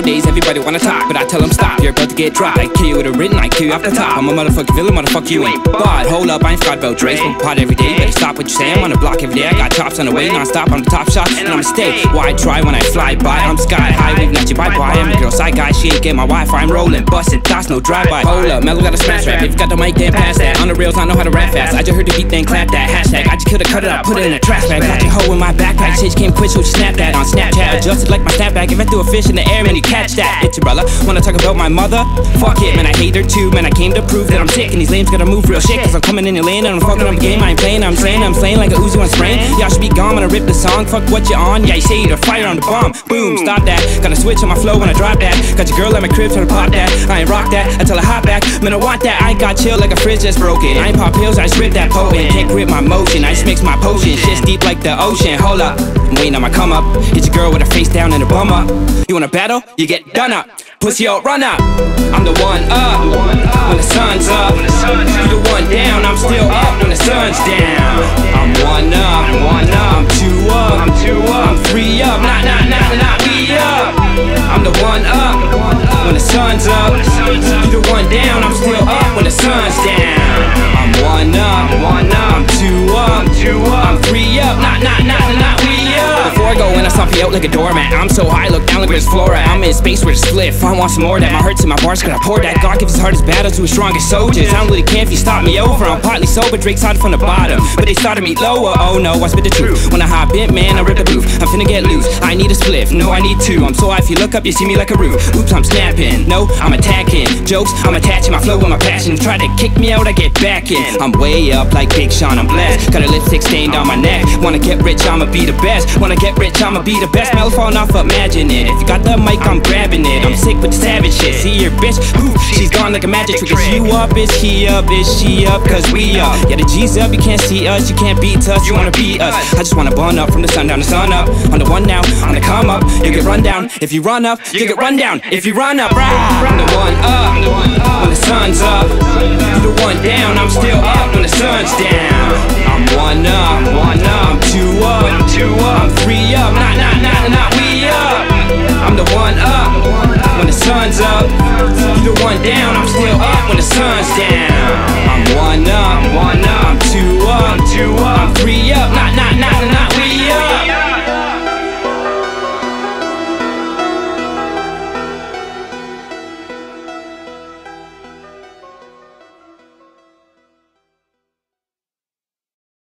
Nowadays everybody wanna talk, but I tell them stop, you're about to get dropped. I kill you with a written, I kill you off the top. I'm a motherfucking villain, motherfucker, you ain't bought. Hold up, I ain't forgot about Dre. Smoke pot every day, you better stop what you say. I'm on the block every day, I got chops on the way, non-stop, I'm the top shot, and I'ma stay. Why try when I fly by? I'm sky high, waving at you bye-bye. I'm a girl side guy, she ain't get my Wi-Fi. I'm rolling, busting, thoughts, no drive-by. Hold up, Mellow got a smash rap. If you got the mic, then pass that. On the rails, I know how to rap fast. I just heard the beat, then clap that. Hashtag, I just killed it, cut it up, put it in a trash bag. Got your hoe in my backpack, shit came quick, so you snap that. On Snapchat, adjusted like my snapback. If I threw a fish in the air, man, you catch that. It's your brother, wanna talk about my mother? Fuck it, man, I hate her too. Man, I came to prove that I'm sick, and these lames gotta move real shit. Cause I'm coming in your lane, and I'm fucking up the game. I ain't playing, I'm saying, I'm slaying like a Uzi on sprain. Y'all should be gone when I rip the song. Fuck what you on, yeah, you say you're fire on the bomb. Boom, stop that. Gotta switch on my flow when I drop that. Got your girl at my crib trying to pop that. I ain't rock that until I hop back. Man, I want that. I ain't got chill like a fridge that's broken. I ain't pop pills, I just rip that potent. Can't grip my motion, I just mix my potion. Shit's deep like the ocean. Hold up, I'm waiting on my come up. Hit your girl with her face down and her bum up. You wanna battle? You get done up. Pussy out, run up. I'm the one up when the sun's up. You the one down, I'm still up when the sun's down. I'm one up, I'm two up, I'm three up, not we up. I'm the one up when the sun's up. You the one down, I'm still up when the sun's down. I'm one up, I'm two up, I'm three up, not we up. Before I go in, I stomp you out like a doormat. I'm so high, look down like where this floor at. I'm in space with a spliff, I want some more of that. My heart's in my bars, cause I pour that. God gives his hardest battles to his strongest soldiers. I don't really care if you stop me over. I'm partly sober, Drake started from the bottom, but they started me lower. Oh no, I spit the truth. When I hop in, man, I rip the booth. I'm finna get loose, I need a spliff, no I need two. I'm so high, if you look up, you see me like a roof. Oops, I'm snapping, no, I'm attacking. Jokes, I'm attaching my flow with my passion. Try to kick me out, I get back in. I'm way up like Big Sean, I'm blessed. Got a lipstick stained on my neck. Wanna get rich, I'ma be the best. Wanna get rich, I'ma be the best. Mellow falling off, imagine it. If you got the mic, I'm grabbing it. I'm sick with the savage shit. See your bitch, poof, she's gone like a magic trick. Is you up, is he up, is she up, cause we up. Yeah, the G's up, you can't see us, you can't beat us, you wanna beat us. I just wanna burn up from the sun down, the sun up. On the one now, on the come up, you get run down. If you run up, you get run down. If you run up, I'm the one up when the sun's up. You the one down, I'm still up when the sun's down. I'm one up, I'm two up, I'm three up, not we up. I'm the one up when the sun's up. You the one down, I'm still up when the sun's down. I'm one up, I'm two up,